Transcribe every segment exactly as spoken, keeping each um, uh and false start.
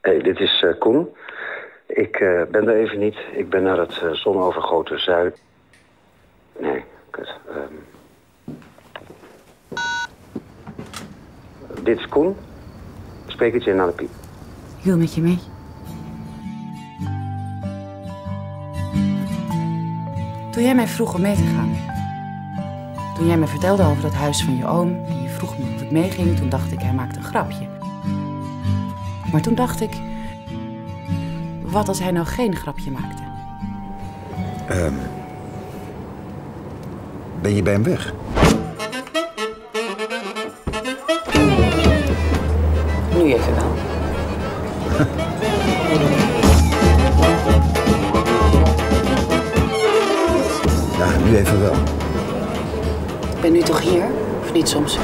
Hey, dit is uh, Koen. Ik uh, ben er even niet. Ik ben naar het uh, zonovergoten Zuid... Nee, kut. Um... Dit is Koen. Spreek het je naar de piep. Ik wil met je mee. Toen jij mij vroeg om mee te gaan. Toen jij me vertelde over dat huis van je oom en je vroeg me of ik meeging, toen dacht ik, hij maakt een grapje. Maar toen dacht ik, wat als hij nou geen grapje maakte? Um, ben je bij hem weg? Nu even wel. Ja, nu even wel. Ik ben nu toch hier? Of niet soms?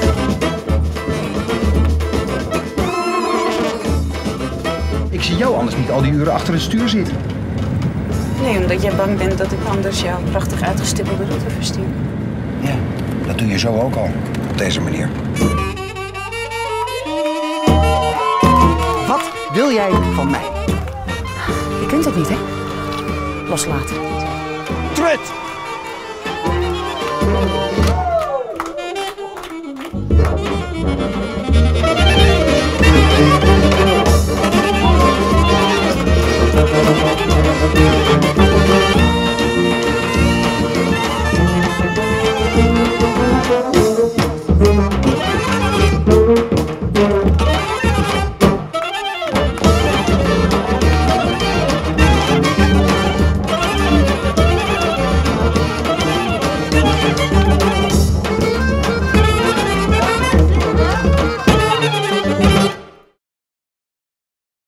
Ik zie jou anders niet al die uren achter het stuur zitten. Nee, omdat jij bang bent dat ik anders jouw prachtig uitgestippelde route verstuur. Ja, dat doe je zo ook al. Op deze manier. Wat wil jij van mij? Je kunt het niet, hè? Loslaten. Trut!